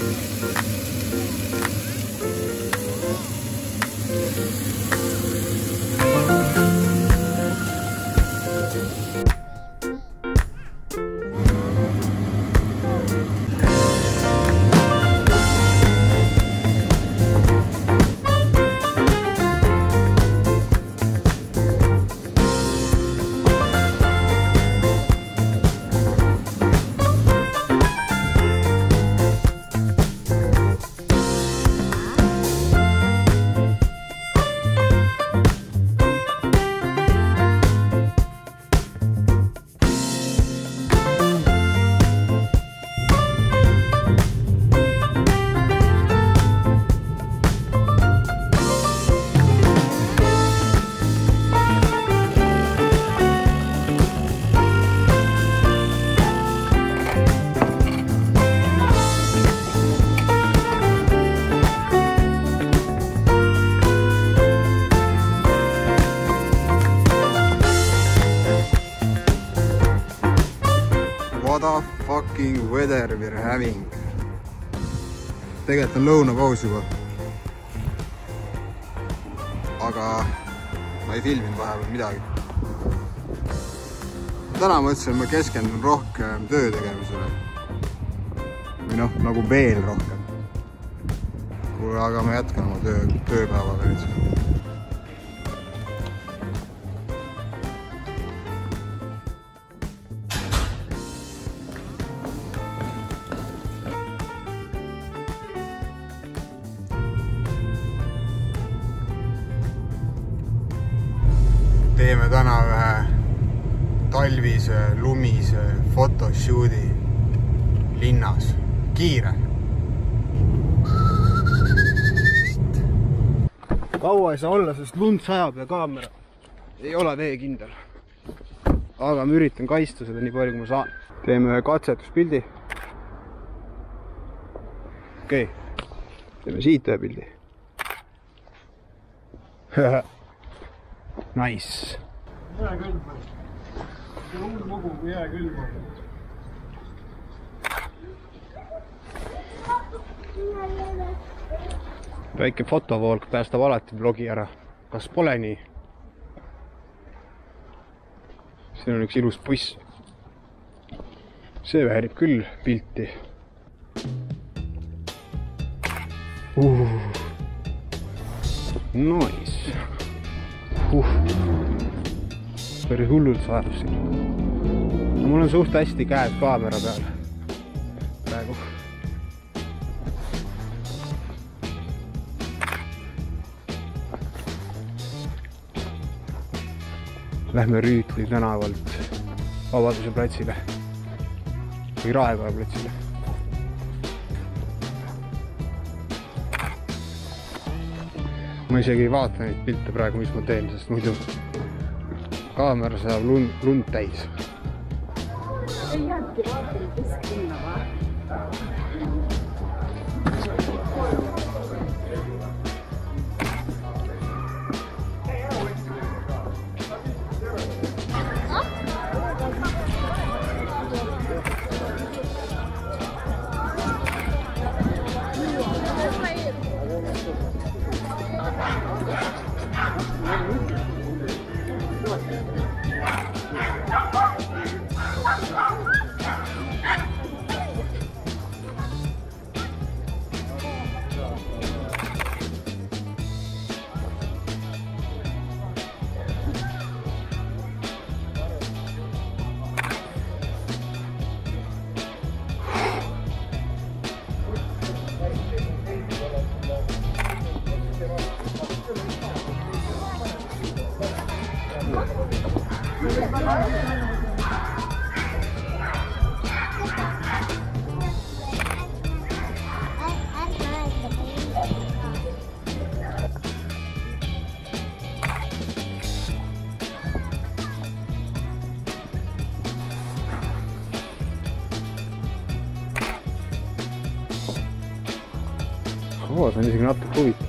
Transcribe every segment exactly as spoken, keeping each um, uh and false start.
What the fucking weather we are having. Tegelikult on lõunapaus juba. Aga ma ei filminud vahepeal midagi. Täna mõtlesin, et ma keskendun rohkem töö tegemisele. Või noh, nagu veel rohkem. Aga ma jätkan oma töö, tööpäevaga nüüd. Teeme täna ühe talvise, lumise photoshooti linnas. Kiire! Kaua ei saa olla, sest lund sajab ja kaamera ei ole veekindel. Aga ma üritan kaista seda nii palju, kui ma saan. Teeme ühe katsetuspildi. Okei, teeme siit ühe pildi. Nice. Jää külm. See on uus lugu, kui jää külm on. Väike fotovoolk päästab alati blogi ära. Kas pole nii? Siin on üks ilus buss. See väärib küll pilti. Uh. Nice. Uh. Päris hullult sajab siin. No, mul on suht hästi käed kaamera peal. Praegu. Lähme Rüütli tänavalt Vabaduse platsile. Või Raekoja platsile. Ma isegi ei vaata neid pilte praegu, mis ma teen, sest muidu kaamera saab lund, lund täis. Ei jääbki vaatama, kes kinna va? Oo, see on isegi natuke huvitav.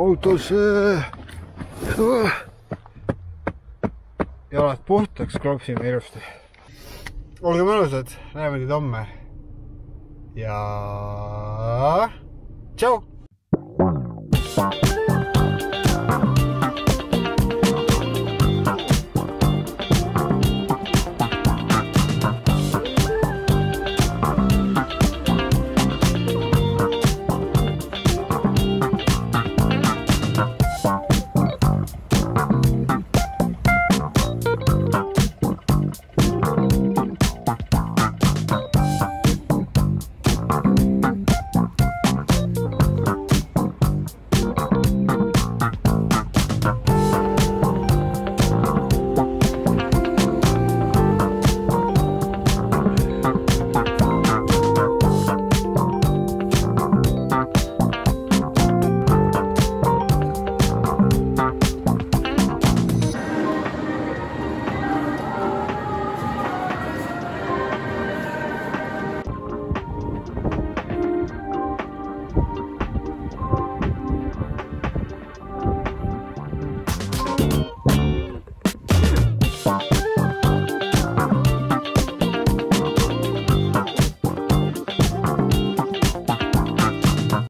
autosse. Jalad puhtaks, klopsime ilusti. Olge mõnusad, näeme teid homme. Ja tšau!